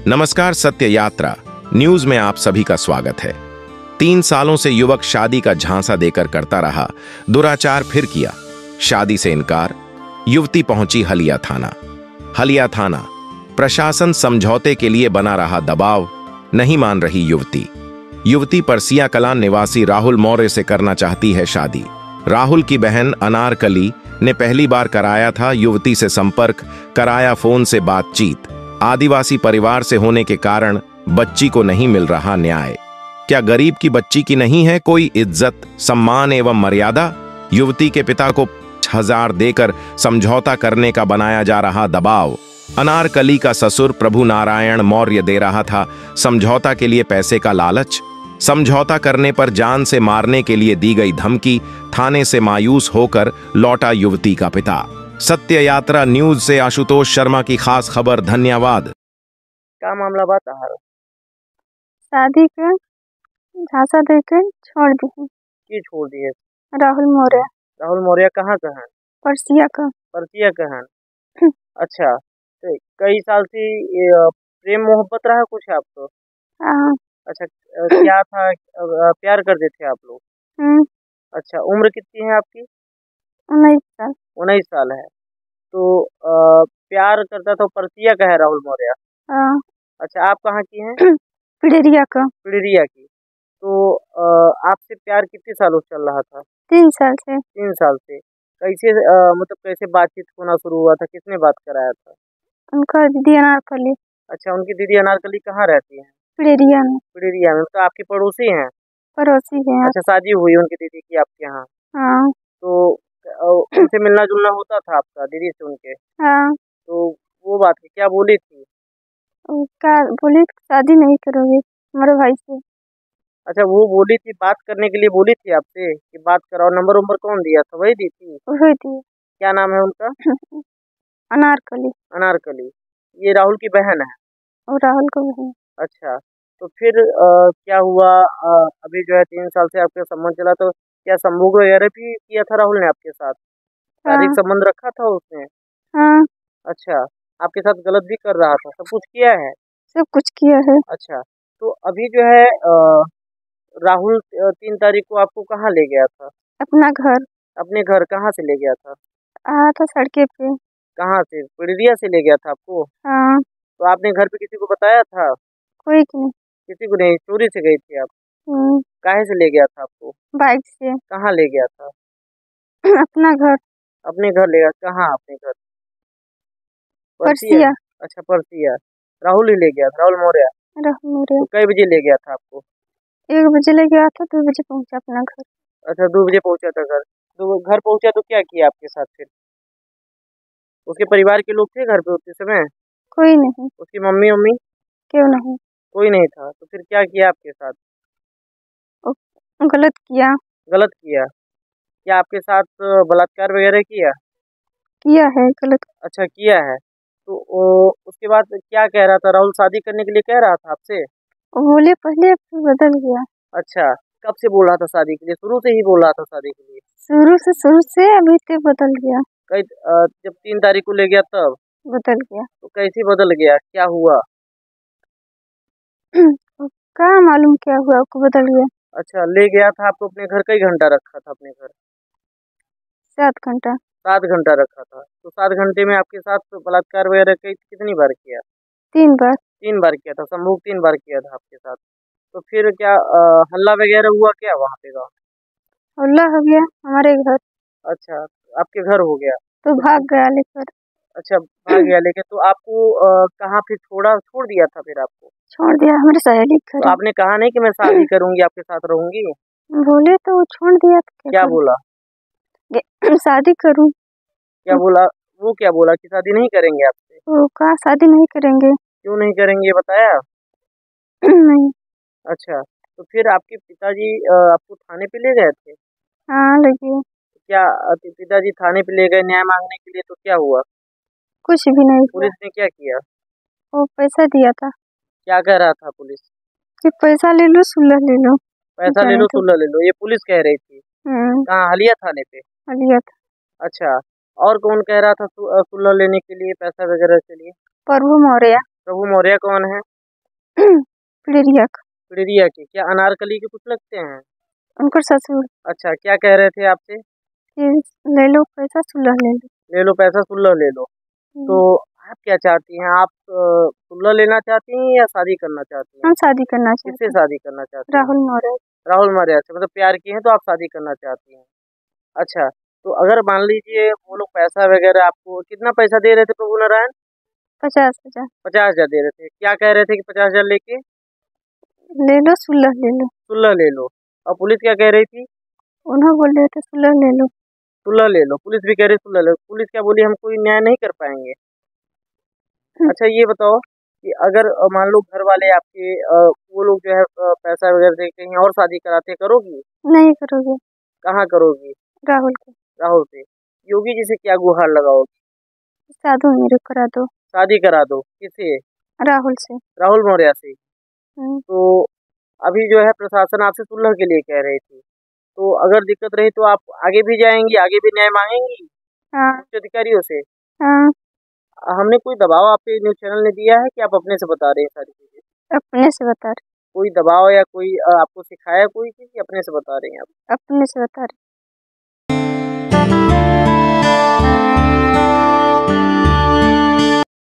नमस्कार, सत्य यात्रा न्यूज में आप सभी का स्वागत है। 3 सालों से युवक शादी का झांसा देकर करता रहा, दुराचार फिर किया, शादी से इनकार। युवती पहुंची हलिया थाना। हलिया थाना प्रशासन समझौते के लिए बना रहा दबाव, नहीं मान रही युवती। युवती परसिया कलां निवासी राहुल मौर्य से करना चाहती है शादी। राहुल की बहन अनारकली ने पहली बार कराया था युवती से संपर्क, कराया फोन से बातचीत। आदिवासी परिवार से होने के कारण बच्ची को नहीं मिल रहा न्याय। क्या गरीब की बच्ची की नहीं है कोई इज्जत, सम्मान एवं मर्यादा? युवती के पिता को 5,000 देकर समझौता करने का बनाया जा रहा दबाव। अनारकली का ससुर प्रभु नारायण मौर्य दे रहा था समझौता के लिए पैसे का लालच। समझौता करने पर जान से मारने के लिए दी गई धमकी। थाने से मायूस होकर लौटा युवती का पिता। सत्य यात्रा न्यूज से आशुतोष शर्मा की खास खबर। धन्यवाद। क्या मामला बात है? शादी के झांसा देकर छोड़ दिए। की छोड़ दिए? राहुल मौर्य। राहुल मौर्य कहाँ का है? परसिया का। परसिया का है। अच्छा, तो कई साल से प्रेम मोहब्बत रहा कुछ आपको? हाँ। अच्छा, क्या था? प्यार करते थे आप लोग? अच्छा, उम्र कितनी है आपकी? 19 साल। 19 साल है। तो प्यार करता था परसिया का है राहुल मौर्य? हाँ। अच्छा, आप कहाँ की हैं? पिड़ेरिया का। पिड़ेरिया की। तो आपसे प्यार कितने सालों से चल रहा था? 3 साल से। 3 साल से। कैसे मतलब कैसे बातचीत होना शुरू हुआ था? किसने बात कराया था? उनका दीदी अनारकली। अच्छा, उनकी दीदी अनारकली कहाँ रहती है? पिड़ेरिया में। पिड़ेरिया में। तो आपकी पड़ोसी हैं? पड़ोसी है। अच्छा, शादी हुई उनकी दीदी की आपके यहाँ? हाँ। तो उनसे मिलना जुलना होता था आपका दीदी से उनके? हाँ। तो वो बात क्या बोली थी? क्या बोली? शादी नहीं करोगे हमारे भाई से। अच्छा, वो बोली थी, बात करने के लिए बोली थी आपसे कि बात कराओ। नंबर कौन दिया था? वही दी थी? वही थी। क्या नाम है उनका? अनारकली। अनारकली। ये राहुल की बहन है? और राहुल को बहन। अच्छा, तो फिर क्या हुआ? अभी जो है 3 साल से आपका संबंध चला, तो क्या संभोग वगैरह भी किया था राहुल ने आपके साथ? शारीरिक संबंध रखा था उसने? हाँ। अच्छा, आपके साथ गलत भी कर रहा था? सब कुछ किया है? सब कुछ किया है। अच्छा, तो अभी जो है राहुल 3 तारीख को आपको कहाँ ले गया था? अपना घर। अपने घर कहाँ से ले गया था? आया था सड़के पे। कहाँ से? पिड़िया से ले गया था आपको? हाँ। तो आपने घर पे किसी को बताया था? कोई नहीं। किसी को नहीं? चोरी से गई थी आप? काहे से ले गया था आपको? बाइक से। कहाँ ले गया था? अपना घर। अपने घर ले गया? कहाँ अपने घर? परसिया। अच्छा, परसिया। राहुल ही ले गया था? राहुल मौर्य? राहुल मौर्य। तो कई बजे ले गया था आपको? 1 बजे ले गया था, 2 बजे पहुंचा अपना घर। अच्छा, 2 बजे पहुंचा था घर। तो घर पहुंचा तो क्या किया आपके साथ फिर? उसके परिवार के लोग थे घर पे उस समय? कोई नहीं। उसकी मम्मी उम्मी? क्यों नहीं? कोई नहीं था। तो फिर क्या किया आपके साथ? गलत किया। गलत किया? क्या आपके साथ बलात्कार वगैरह किया? किया है गलत। अच्छा, किया है। तो उसके बाद क्या कह रहा था? राहुल शादी करने के लिए कह रहा था आपसे? बोले पहले, फिर बदल गया। अच्छा, कब से बोल रहा था शादी के लिए? शुरू से ही बोल रहा था शादी के लिए? शुरू से अभी तक बदल गया। जब 3 तारीख को ले गया तब बदल गया। तो कैसे बदल गया? क्या हुआ? क्या मालूम क्या हुआ आपको, बदल गया। अच्छा, ले गया था आपको अपने घर? कई घंटा रखा था अपने घर? 7 घंटा। 7 घंटा रखा था। तो 7 घंटे में आपके साथ बलात्कार वगैरह कितनी बार किया? 3 बार। 3 बार किया था? संभोग 3 बार किया था आपके साथ? तो फिर क्या हल्ला वगैरह हुआ क्या वहाँ पे गाँव? हल्ला हो गया हमारे घर। अच्छा, आपके घर हो गया? तो भाग गया लेकर। अच्छा, भाग गया लेके। तो आपको कहाँ फिर छोड़ दिया था फिर आपको? छोड़ दिया हमारे सहेली तो घर। आपने कहा नहीं कि मैं शादी करूंगी, आपके साथ रहूंगी? बोले तो वो छोड़ दिया तो क्या बोला? शादी करूं। क्या बोला? वो क्या बोला कि शादी नहीं करेंगे आपसे? वो कहा शादी नहीं करेंगे। क्यों नहीं करेंगे ये बताया? नहीं। अच्छा, तो फिर आपके पिताजी आपको थाने पे ले गए थे? हाँ, लगी। क्या पिताजी थाने पे ले गए न्याय मांगने के लिए? तो क्या हुआ? कुछ भी नहीं हुआ। पुलिस ने क्या किया? वो पैसा दिया था। क्या कह रहा था पुलिस? कि पैसा ले लो, सुलह ले लो। पैसा ले लो, सुलह ले लो, ये पुलिस कह रही थी? कहाँ? हलिया थाने पे? हलिया था। अच्छा, और कौन कह रहा था सुलह लेने के लिए, पैसा वगैरह के लिए? प्रभु मौर्य। प्रभु मौर्य कौन है? पिड़िया का। पिड़िया के? क्या अनारकली के कुछ लगते हैं? उनकर ससुर अच्छा, क्या कह रहे थे आपसे? कि ले लो पैसा, सुलह ले लो। ले लो पैसा, सुलह ले लो। तो आप क्या चाहती हैं? आप सुलह लेना चाहती हैं या शादी करना चाहती हैं? हम शादी करना चाहते किससे हैं। शादी करना चाहती हैं? राहुल मौर्य। राहुल मौर्य से, मतलब प्यार की हैं तो आप शादी करना चाहती हैं। अच्छा, तो अगर मान लीजिए वो लोग पैसा वगैरह आपको कितना पैसा दे रहे थे प्रभु नारायण? 50,000 50,000 दे रहे थे। क्या कह रहे थे कि 50,000 लेके ले लो, सुलह ले लो। सुलह ले लो। और पुलिस क्या कह रही थी? उन्होंने बोल रहे थे सुलह ले लो। सुलह ले लो। पुलिस भी कह रही सुलह ले लो। पुलिस क्या बोली? हम कोई न्याय नहीं कर पाएंगे। अच्छा, ये बताओ कि अगर मान लो घर वाले आपके वो लोग जो है पैसा वगैरह दे के कहीं और शादी कराते, करोगी? नहीं करोगे। कहाँ करोगी? राहुल को। राहुल से। योगी जी से क्या गुहार लगाओगी? साधु मेरे करा दो। शादी करा दो। किससे? राहुल से। राहुल मौर्य से। हम्म, तो अभी जो है प्रशासन आपसे सुलह के लिए कह रही थी, तो अगर दिक्कत रही तो आप आगे भी जाएंगी, आगे भी न्याय मांगेंगी हाँ उच्च अधिकारियों से? हाँ, हमने कोई दबाव आपके न्यूज चैनल ने दिया है कि आप अपने से बता रहे हैं सारी चीजें? अपने से बता रहे। कोई दबाव या कोई आपको सिखाया कोई चीज, अपने से बता रही हैं आप? अपने से बता रहे।